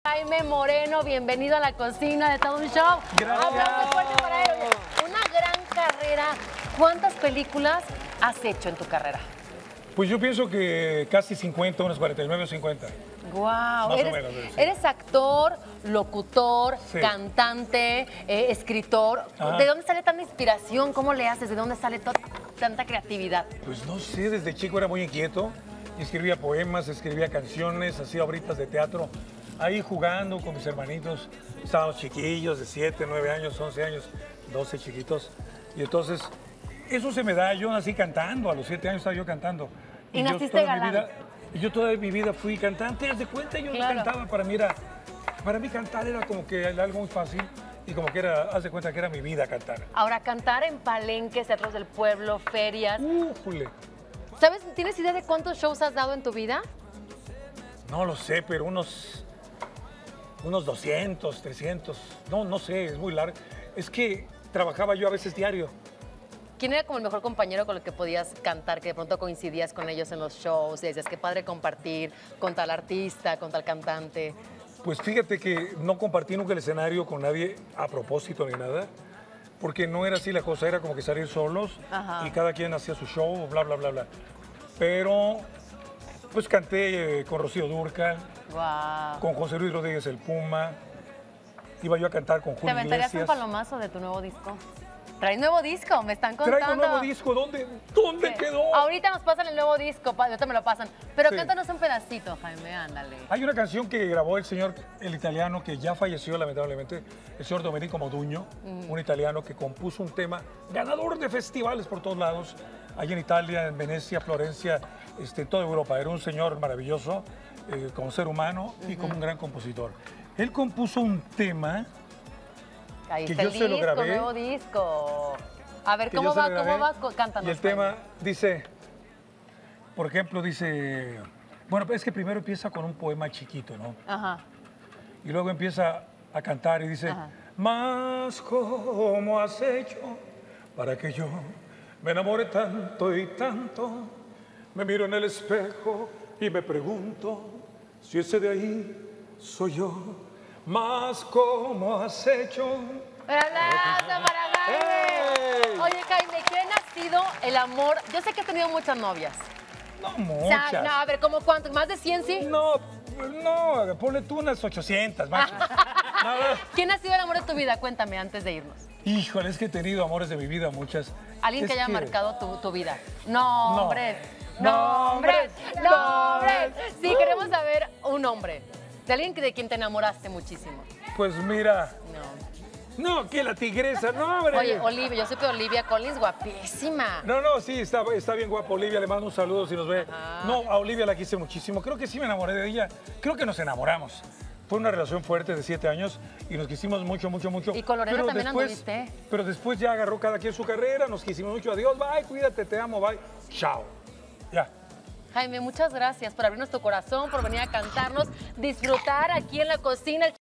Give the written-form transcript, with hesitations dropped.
Jaime Moreno, bienvenido a la cocina de Todo un Show. Gracias. Aplausos fuertes para él. Oye, una gran carrera. ¿Cuántas películas has hecho en tu carrera? Pues yo pienso que casi 50, unas 49 o 50. Wow, Más o menos, sí. Eres actor, locutor, Sí. cantante, escritor. Ajá. ¿De dónde sale tanta inspiración? ¿Cómo le haces? ¿De dónde sale tanta creatividad? Pues no sé, desde chico era muy inquieto. Escribía poemas, escribía canciones, hacía obritas de teatro. Ahí jugando con mis hermanitos. Estábamos chiquillos de 7, 9 años, 11 años, 12 chiquitos. Y entonces, eso se me da. Yo nací cantando, a los 7 años estaba yo cantando. ¿Y yo naciste galán? Yo toda mi vida fui cantante. Haz de cuenta, yo Claro. cantaba. Para mí cantar era como que algo muy fácil. Y como que era, haz de cuenta que era mi vida cantar. Ahora, cantar en palenques, teatros del pueblo, ferias. Jule. ¿Sabes? ¿Tienes idea de cuántos shows has dado en tu vida? No lo sé, pero unos 200, 300. No sé, es muy largo. Es que trabajaba yo a veces diario. ¿Quién era como el mejor compañero con el que podías cantar, que de pronto coincidías con ellos en los shows y decías, qué padre compartir con tal artista, con tal cantante? Pues fíjate que no compartí nunca el escenario con nadie a propósito ni nada, porque no era así la cosa, era como que salir solos. Ajá. Y cada quien hacía su show, bla, bla, bla, bla. Pero, pues canté con Rocío Dúrcal, Wow. con José Luis Rodríguez el Puma, iba yo a cantar con ¿Te Julio aventarías un Iglesias. palomazo de tu nuevo disco? ¿Traes nuevo disco? Me están contando. Traigo nuevo disco, ¿dónde Sí. quedó? Ahorita nos pasan el nuevo disco, ahorita me lo pasan. Pero Sí. cántanos un pedacito, Jaime, ándale. Hay una canción que grabó el italiano que ya falleció lamentablemente, el señor Domenico Modugno, un italiano que compuso un tema ganador de festivales por todos lados, allá en Italia, en Venecia, Florencia, en toda Europa. Era un señor maravilloso como ser humano y como un gran compositor. Él compuso un tema Ahí que está yo el se lo disco, grabé. nuevo disco. A ver, que ¿cómo yo se va? lo grabé, ¿Cómo va? Cántanos. Y el Jaime. tema dice, por ejemplo, dice, bueno, es que primero empieza con un poema chiquito, ¿no? Ajá. Y luego empieza a cantar y dice, Ajá. más cómo has hecho para que yo me enamore tanto y tanto. Me miro en el espejo y me pregunto si ese de ahí soy yo. Más cómo has hecho. ¡Un aplauso para Jaime! ¡Ey! Oye, Jaime, ¿quién ha sido el amor? Yo sé que has tenido muchas novias. No O muchas. sea, no, a ver, ¿cómo cuántos? ¿Más de 100, sí? No, ponle tú unas 800, macho. Nada. ¿Quién ha sido el amor de tu vida? Cuéntame antes de irnos. Híjole, es que he tenido amores de mi vida, muchas. Alguien que Es haya marcado tu vida. Nombres. No. Nombres. Nombres. Nombres. Sí, No. queremos saber un nombre. De alguien de quien te enamoraste muchísimo. Pues mira, No. no, que la tigresa, no, hombre. Oye, Olivia, yo sé que Olivia Collins, guapísima. No, sí, está bien guapa Olivia, le mando un saludo si nos ve. Ajá. No, a Olivia la quise muchísimo, creo que sí me enamoré de ella, creo que nos enamoramos. Fue una relación fuerte de 7 años y nos quisimos mucho, mucho, mucho. Y con Lorena Pero también después- anduviste. Pero después ya agarró cada quien su carrera, nos quisimos mucho, adiós, bye, cuídate, te amo, bye, chao. Ya. Jaime, muchas gracias por abrirnos tu corazón, por venir a cantarnos, disfrutar aquí en la cocina.